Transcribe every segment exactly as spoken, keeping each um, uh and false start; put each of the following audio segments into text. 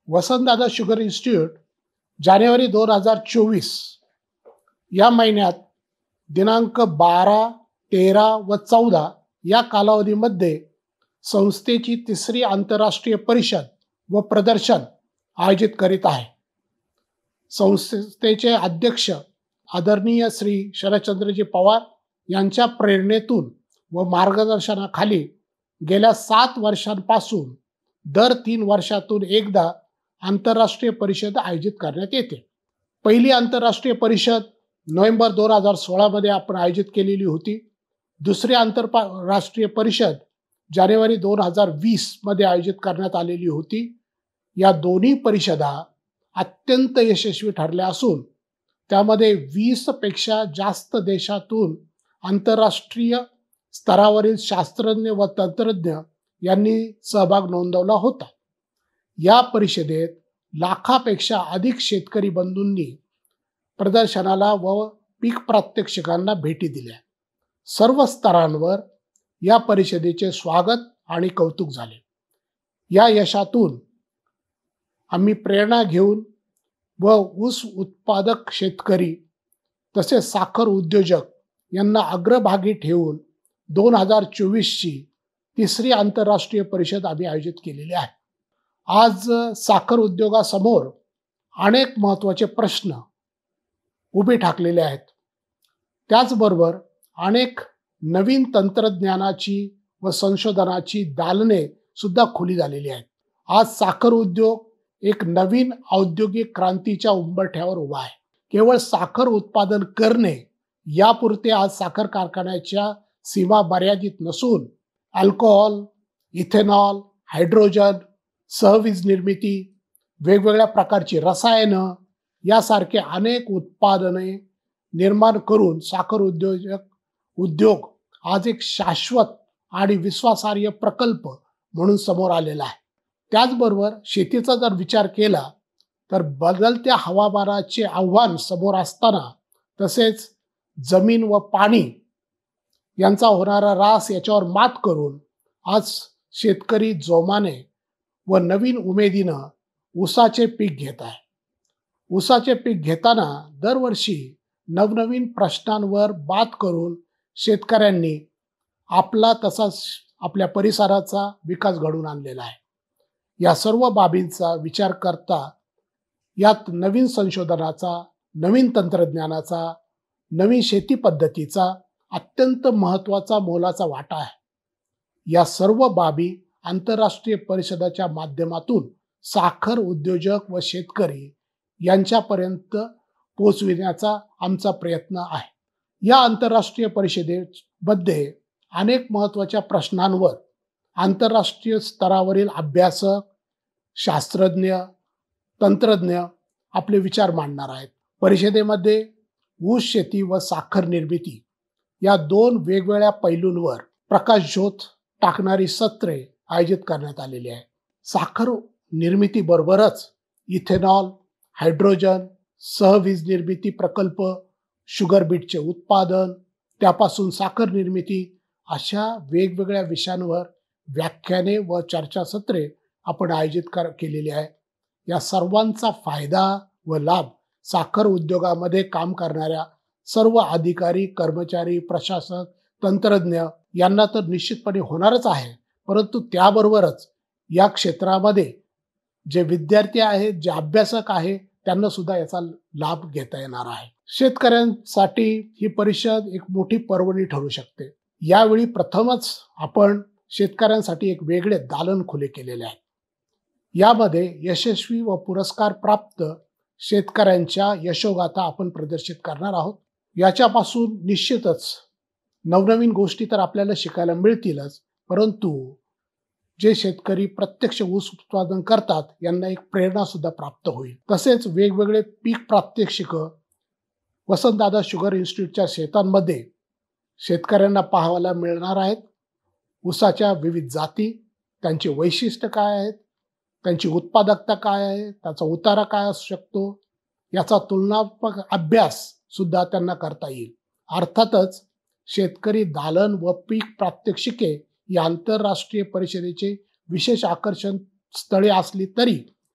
Vasantdada sugar institute जानेवारी दोन हजार चोवीस या महिन्यात दिनांक बारा तेरा व चौदा या कालावधीमध्ये संस्थेची तिसरी आंतरराष्ट्रीय परिषद व प्रदर्शन आयोजित करीत आहे। संस्थेचे अध्यक्ष आदरणीय श्री शरदचंद्रजी पवार यांच्या प्रेरणेतून व मार्गदर्शनाखाली गेल्या सात वर्षांपासून दर तीन वर्षातून एकदा आंतरराष्ट्रीय परिषद आयोजित करण्यात येते। पहिली आंतरराष्ट्रीय परिषद नोव्हेंबर दोन हजार सोळा मध्ये आपण आयोजित केलेली होती। दुसरी आंतरराष्ट्रीय परिषद जानेवारी दोन हजार वीस मध्ये आयोजित करण्यात आलेली होती। या दोन्ही परिषदा अत्यंत यशस्वी ठरल्या असून त्यामध्ये वीस पेक्षा जास्त देशातून आंतरराष्ट्रीय स्तरावरील शास्त्रज्ञ व तंत्रज्ञ यांनी सहभाग नोंदवला होता। या परिषदेत लाखापेक्षा अधिक शेतकरी बंधूंनी प्रदर्शनाला व पीक प्रात्यक्षिकांना भेटी दिल्या। सर्व स्तरांवर या परिषदेचे स्वागत आणि कौतुक झाले। या यशातून आम्ही प्रेरणा घेऊन व ऊस उत्पादक शेतकरी तसेच साखर उद्योजक यांना अग्रभागी ठेवून दोन हजार चोवीसची तिसरी आंतरराष्ट्रीय परिषद आम्ही आयोजित केलेली आहे। आज साखर उद्योगासमोर अनेक महत्त्वाचे प्रश्न उभे ठाकलेले आहेत। त्याचबरोबर अनेक नवीन तंत्रज्ञानाची व संशोधनाची दालने सुद्धा खुली झालेली आहेत। आज साखर उद्योग एक नवीन औद्योगिक क्रांतीच्या उंबरठ्यावर उभा आहे। केवळ साखर उत्पादन करणे यापुरते आज साखर कारखान्याच्या सीमा मर्यादित नसून अल्कोहोल, इथेनॉल, हायड्रोजन, सहवीज निर्मिती, वेगवेगळ्या प्रकारची रसायनं यासारखे अनेक उत्पादने निर्माण करून साखर उद्योजक उद्योग आज एक शाश्वत आणि विश्वासार्ह प्रकल्प म्हणून समोर आलेला आहे। त्याचबरोबर शेतीचा जर विचार केला तर बदलत्या हवामानाचे आव्हान समोर असताना तसेच जमीन व पाणी यांचा होणारा ऱ्हास याच्यावर मात करून आज शेतकरी जोमाने व नवीन उमेदीनं ऊसाचे पीक घेत आहे। ऊसाचे पीक घेताना दरवर्षी नवनवीन प्रश्नांवर बात करून शेतकऱ्यांनी आपला तसाच आपल्या परिसराचा विकास घडवून आणलेला आहे। या सर्व बाबींचा विचार करता यात नवीन संशोधनाचा, नवीन तंत्रज्ञानाचा, नवीन शेती पद्धतीचा अत्यंत महत्त्वाचा मोलाचा वाटा आहे। या सर्व बाबी आंतरराष्ट्रीय परिषदेच्या माध्यमातून साखर उद्योजक व शेतकरी यांच्यापर्यंत पोहोचविण्याचा आमचा प्रयत्न आहे। या आंतरराष्ट्रीय परिषदेमध्ये अनेक महत्त्वाच्या प्रश्नांवर आंतरराष्ट्रीय स्तरावरील अभ्यासक, शास्त्रज्ञ, तंत्रज्ञ आपले विचार मांडणार आहेत। परिषदेमध्ये ऊस शेती व साखर निर्मिती या दोन वेगवेगळ्या पैलूंवर प्रकाशझोत टाकणारी सत्रे आयोजित करण्यात आलेली आहे। साखर निर्मितीबरोबरच इथेनॉल, हायड्रोजन, सहवीज निर्मिती प्रकल्प, शुगर बीटचे उत्पादन, त्यापासून साखर निर्मिती अशा वेगवेगळ्या विषयांवर व्याख्याने व चर्चासत्रे आपण आयोजित कर केलेली आहे। या सर्वांचा फायदा व लाभ साखर उद्योगामध्ये काम करणाऱ्या सर्व अधिकारी, कर्मचारी, प्रशासक, तंत्रज्ञ यांना तर निश्चितपणे होणारच आहे, परंतु त्याबरोबरच या क्षेत्रामध्ये जे विद्यार्थी आहेत, जे अभ्यासक आहेत त्यांना सुद्धा याचा लाभ घेता येणार आहे। शेतकऱ्यांसाठी ही परिषद एक मोठी पर्वणी ठरू शकते। यावेळी प्रथमच आपण शेतकऱ्यांसाठी एक वेगळे दालन खुले केलेले आहे। यामध्ये यशस्वी व पुरस्कार प्राप्त शेतकऱ्यांच्या यशोगाथा आपण प्रदर्शित करणार आहोत। याच्यापासून निश्चितच नवनवीन गोष्टी तर आपल्याला शिकायला मिळतीलच, परंतु जे शेतकरी प्रत्यक्ष ऊस उत्पादन करतात यांना एक प्रेरणा सुद्धा प्राप्त होईल। तसेच वेगवेगळे पीक प्रात्यक्षिक वसंतदादा शुगर इन्स्टिट्यूटच्या शेतांमध्ये शेतकऱ्यांना पाहायला मिळणार आहेत। ऊसाच्या विविध जाती, त्यांची वैशिष्ट्य काय आहेत, त्यांची उत्पादकता काय आहे, त्याचा उतारा काय असू शकतो, याचा तुलनात्मक अभ्यास सुद्धा त्यांना करता येईल। अर्थातच शेतकरी दालन व पीक प्रात्यक्षिके या आंतरराष्ट्रीय परिषदेचे विशेष आकर्षण स्थळे असली तरी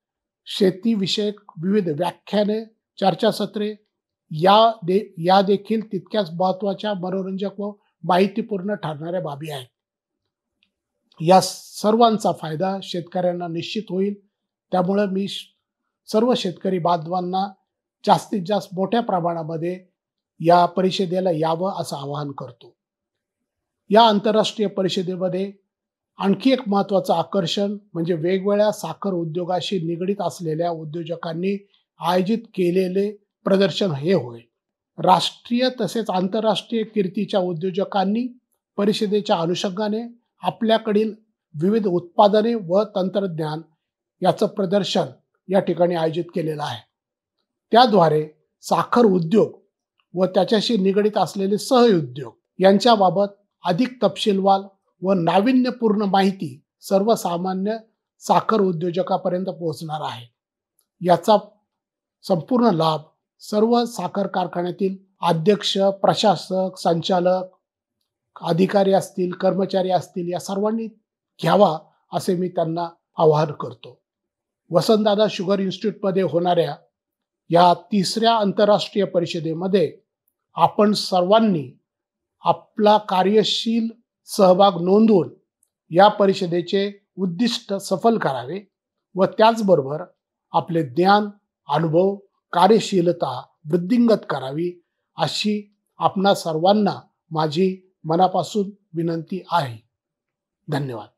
शेतीविषयक विविध व्याख्याने, चर्चासत्रे या दे या देखील तितक्याच महत्त्वाच्या, मनोरंजक व माहितीपूर्ण ठरणाऱ्या बाबी आहेत. या सर्वांचा फायदा शेतकऱ्यांना निश्चित होईल. त्यामुळे मी सर्व शेतकरी बांधवांना जास्तीत जास्त मोठ्या प्रमाणामध्ये या परिषदेला यावं असं आवाहन करतो. या आंतरराष्ट्रीय परिषदेमध्ये आणखी एक महत्त्वाचं आकर्षण म्हणजे वेगवेगळ्या साखर उद्योगाशी निगडीत असलेल्या उद्योजकांनी आयोजित केलेले प्रदर्शन हे होय. राष्ट्रीय तसेच आंतरराष्ट्रीय कीर्तीच्या उद्योजकांनी परिषदेच्या अनुषंगाने आपल्याकडील विविध उत्पादने व तंत्रज्ञान याचं प्रदर्शन या ठिकाणी आयोजित केलेलं आहे. त्याद्वारे साखर उद्योग व त्याच्याशी निगडीत असलेले सहउद्योग यांच्याबाबत अधिक तपशीलवार व नाविन्यपूर्ण माहिती सर्वसामान्य साखर उद्योजकापर्यंत पोहोचणार आहे. याचा संपूर्ण लाभ सर्व साखर कारखान्यातील अध्यक्ष, प्रशासक, संचालक, अधिकारी असतील, कर्मचारी असतील, या सर्वांनी घ्यावा असे मी त्यांना आवाहन करतो. वसंतदादा शुगर इन्स्टिट्यूटमध्ये होणाऱ्या या तिसऱ्या आंतरराष्ट्रीय परिषदेमध्ये आपण सर्वांनी आपला कार्यशील सहभाग नोंदवून या परिषदेचे उद्दिष्ट सफल करावे व त्याचबरोबर आपले ज्ञान, अनुभव, कार्यशीलता वृद्धिंगत करावी अशी आपणा सर्वांना माझी मनापासून विनंती आहे. धन्यवाद.